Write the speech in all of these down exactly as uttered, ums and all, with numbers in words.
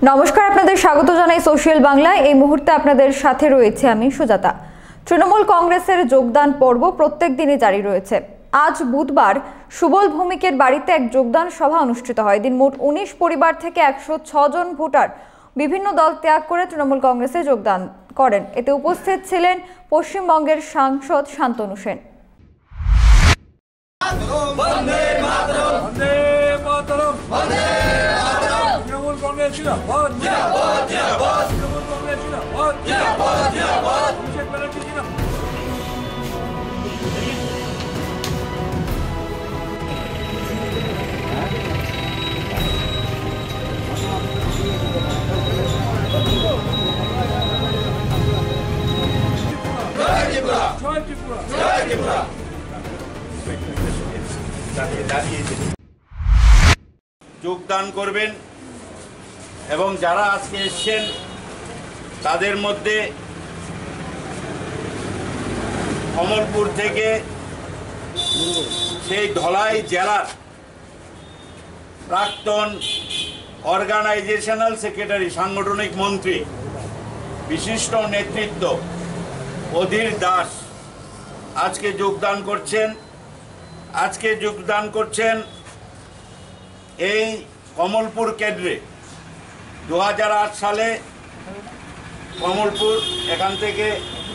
নমস্কার, আপনাদের স্বাগত জানাই সোশ্যাল বাংলায়। এই মুহূর্তে আপনাদের সাথে রয়েছে আমি সুজাতা। তৃণমূল কংগ্রেসের যোগদান পর্ব প্রত্যেক দিনই জারি রয়েছে। আজ বুধবার সুবল ভৌমিকের বাড়িতে এক যোগদান সভা অনুষ্ঠিত হয়। দিন মোট উনিশ পরিবার থেকে একশো ছ জন ভোটার বিভিন্ন দল ত্যাগ করে তৃণমূল কংগ্রেসে যোগদান করেন। এতে উপস্থিত ছিলেন পশ্চিমবঙ্গের সাংসদ শান্তনু সেন। যোগদান করবেন এবং যারা আজকে এসেছেন তাদের মধ্যে কমলপুর থেকে সেই ধলাই জেলার প্রাক্তন অর্গানাইজেশনাল সেক্রেটারি, সাংগঠনিক মন্ত্রী, বিশিষ্ট নেতৃত্ব অধীর দাস আজকে যোগদান করছেন। আজকে যোগদান করছেন এই কমলপুর কেন্দ্রে। দু হাজার আট সালে কমলপুর, এখান থেকে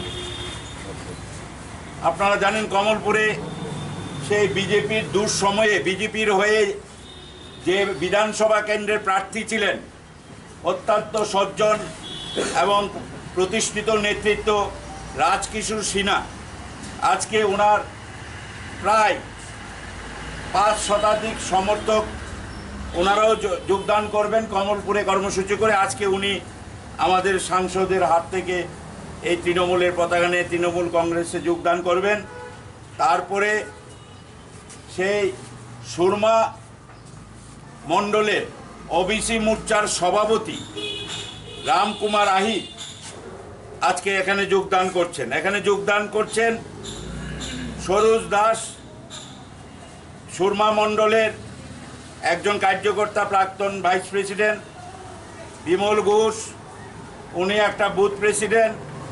আপনারা জানেন কমলপুরে সেই বিজেপির দুঃসময়ে বিজেপির হয়ে যে বিধানসভা কেন্দ্রের প্রার্থী ছিলেন অত্যন্ত সজ্জন এবং প্রতিষ্ঠিত নেতৃত্ব রাজকিশোর সিনহা, আজকে ওনার প্রায় পাঁচ শতাধিক সমর্থক ওনারাও যোগদান করবেন কমলপুরে কর্মসূচি করে। আজকে উনি আমাদের সাংসদের হাত থেকে এই তৃণমূলের পতাকা নিয়ে তৃণমূল কংগ্রেসে যোগদান করবেন। তারপরে সেই সুরমা মণ্ডলের ওবিসি মোর্চার সভাপতি রামকুমার আহি আজকে এখানে যোগদান করছেন। এখানে যোগদান করছেন সরোজ দাস, সুরমা মণ্ডলের একজন কার্যকর্তা, প্রাক্তন ভাইস প্রেসিডেন্ট। বিমল ঘোষ, উনি একটা booth president.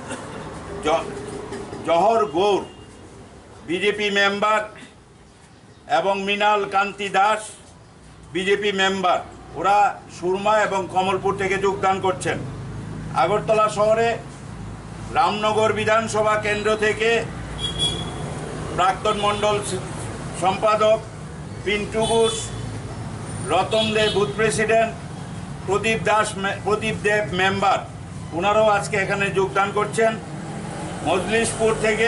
Jahar Gour, BJP member, এবং মৃণাল কান্তি দাস, বিজেপি মেম্বার। ওরা সুরমা এবং কমলপুর থেকে যোগদান করছেন। আগরতলা শহরে রামনগর বিধানসভা কেন্দ্র থেকে প্রাক্তন মণ্ডল সম্পাদক Pintu Ghosh, Ratan Deb booth president, Pradip Das Pradip Deb member, ওনারাও আজকে এখানে যোগদান করছেন। মজলিশপুর থেকে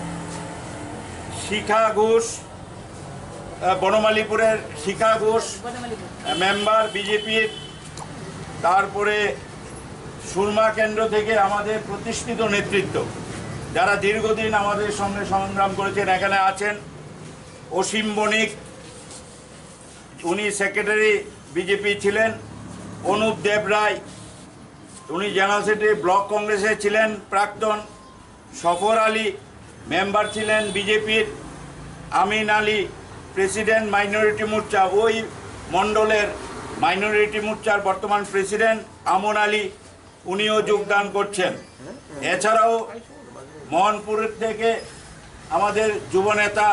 শিখা ঘোষ, বনমালীপুরের শিখা ঘোষ মেম্বার বিজেপির। তারপরে সুরমা কেন্দ্র থেকে আমাদের প্রতিষ্ঠিত নেতৃত্ব যারা দীর্ঘদিন আমাদের সঙ্গে সংগ্রাম করেছেন এখানে আছেন। অসীম বণিক, উনি সেক্রেটারি বিজেপি ছিলেন। অনুপ দেব রায়, উনি জেনারেল সেক্রেটারি ব্লক কংগ্রেসে ছিলেন প্রাক্তন। সফর আলী মেম্বার ছিলেন বিজেপির। আমিন আলী, প্রেসিডেন্ট মাইনরিটি মোর্চা, ওই মণ্ডলের মাইনরিটি মোর্চার বর্তমান প্রেসিডেন্ট। আমন আলী, উনিও যোগদান করছেন। এছাড়াও মোহনপুর থেকে আমাদের যুবনেতা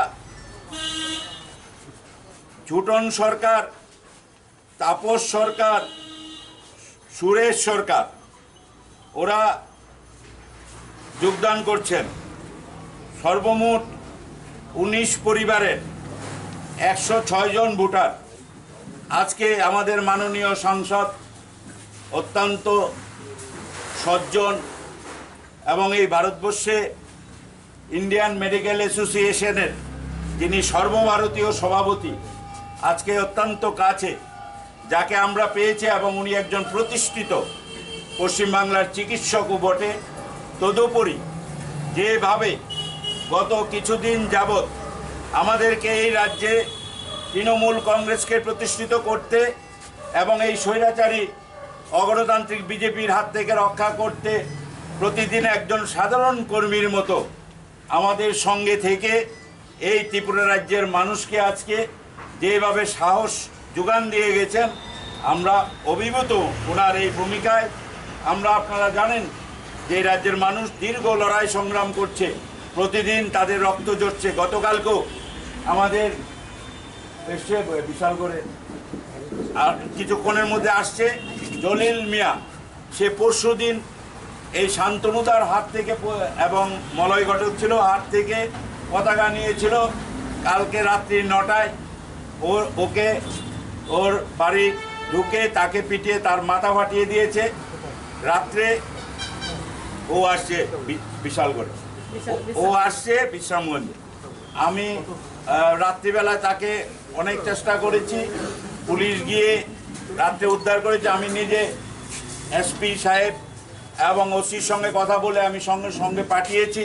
ঝুটন সরকার, তাপস সরকার, সুরেশ সরকার, ওরা যোগদান করছেন। সর্বমোট উনিশ পরিবারের একশো ছয় জন ভোটার আজকে আমাদের মাননীয় সাংসদ, অত্যন্ত সজ্জন এবং এই ভারতবর্ষে ইন্ডিয়ান মেডিকেল অ্যাসোসিয়েশনের যিনি সর্বভারতীয় সভাপতি, আজকে অত্যন্ত কাছে যাকে আমরা পেয়েছি, এবং উনি একজন প্রতিষ্ঠিত পশ্চিমবাংলার চিকিৎসকও বটে। তদুপরি যেভাবে গত কিছুদিন যাবৎ আমাদেরকে এই রাজ্যে তৃণমূল কংগ্রেসকে প্রতিষ্ঠিত করতে এবং এই স্বৈরাচারী অগণতান্ত্রিক বিজেপির হাত থেকে রক্ষা করতে প্রতিদিন একজন সাধারণ কর্মীর মতো আমাদের সঙ্গে থেকে এই ত্রিপুরা রাজ্যের মানুষকে আজকে যেভাবে সাহস যোগান দিয়ে গেছেন, আমরা অভিভূত ওনার এই ভূমিকায়। আমরা আপনারা জানেন যে রাজ্যের মানুষ দীর্ঘ লড়াই সংগ্রাম করছে, প্রতিদিন তাদের রক্ত ঝরছে। গতকালকেও আমাদের এসে বিশাল করে আর কিছুক্ষণের মধ্যে আসছে জলিল মিয়া, সে পরশু দিন এই শান্তনুদার হাত থেকে এবং মলয় ঘটক ছিল হাত থেকে পতাকা নিয়েছিল। কালকে রাত্রি নটায় ওর ওকে ওর বাড়ি ঢুকে তাকে পিটিয়ে তার মাথা ফাটিয়ে দিয়েছে। রাত্রে ও আসছে বিশালগড়ে, ও আসছে বিশ্রামগঞ্জে। আমি রাত্রিবেলায় তাকে অনেক চেষ্টা করেছি, পুলিশ গিয়ে রাত্রে উদ্ধার করেছে। আমি নিজে এসপি সাহেব এবং ওসির সঙ্গে কথা বলে আমি সঙ্গে সঙ্গে পাঠিয়েছি।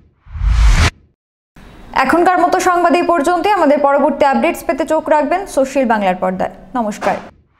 এখনকার মতো সংবাদ এই পর্যন্তই। আমাদের পরবর্তী আপডেটস পেতে চোখ রাখবেন সোশ্যাল বাংলার পর্দায়। নমস্কার।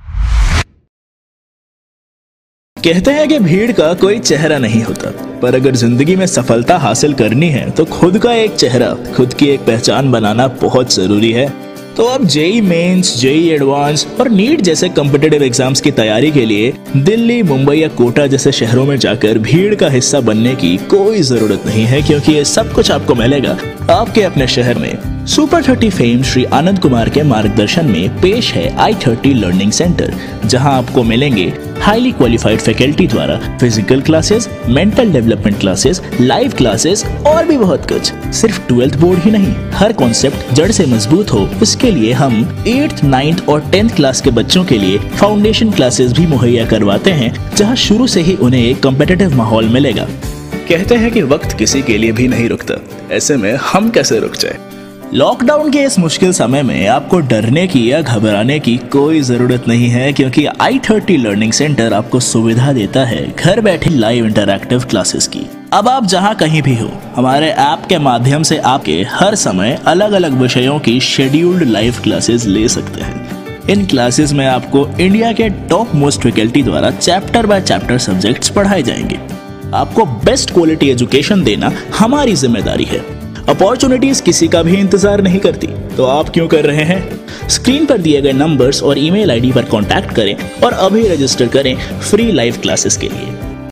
कहते हैं कि भीड़ का कोई चेहरा नहीं होता, पर अगर जिंदगी में सफलता हासिल करनी है तो खुद का एक चेहरा, खुद की एक पहचान बनाना बहुत जरूरी है। तो अब जेई मेंस, जेई एडवांस और नीट जैसे कॉम्पिटिटिव एग्जाम्स की तैयारी के लिए दिल्ली, मुंबई या कोटा जैसे शहरों में जाकर भीड़ का हिस्सा बनने की कोई जरूरत नहीं है, क्योंकि ये सब कुछ आपको मिलेगा आपके अपने शहर में। Super thirty fame Shri Anand Kumar के मार्गदर्शन में पेश है आई थर्टी लर्निंग सेंटर, जहां आपको मिलेंगे हाईली क्वालिफाइड फैकल्टी द्वारा physical classes, mental development classes, live classes और भी बहुत कुछ। सिर्फ ट्वेल्थ बोर्ड ही नहीं, हर कॉन्सेप्ट जड़ से मजबूत हो, इसके लिए हम एट्थ, नाइन्थ और टेंथ क्लास के बच्चों के लिए फाउंडेशन क्लासेस भी मुहैया करवाते हैं, जहां शुरू से ही उन्हें एक कॉम्पिटिटिव माहौल मिलेगा। कहते हैं कि वक्त किसी के लिए भी नहीं रुकता, ऐसे में हम कैसे रुक जाए। लॉकडाउन के इस मुश्किल समय में आपको डरने की या घबराने की कोई जरूरत नहीं है, क्योंकि आई थर्टी लर्निंग सेंटर आपको सुविधा देता है घर बैठे लाइव इंटरैक्टिव क्लासेस की। अब आप जहां कहीं भी हो, हमारे ऐप के माध्यम से आपके हर समय अलग अलग विषयों की शेड्यूल्ड लाइव क्लासेस ले सकते हैं। इन क्लासेस में आपको इंडिया के टॉप मोस्ट फैकल्टी द्वारा चैप्टर बाय चैप्टर सब्जेक्ट्स पढ़ाए जाएंगे। आपको बेस्ट क्वालिटी एजुकेशन देना हमारी जिम्मेदारी है। अपॉर्चुनिटीज किसी का भी इंतजार नहीं करती, तो आप क्यों कर रहे हैं? स्क्रीन पर दिए गए नंबर्स और ईमेल आईडी पर कांटेक्ट करें और अभी रजिस्टर करें फ्री लाइव क्लासेस के लिए।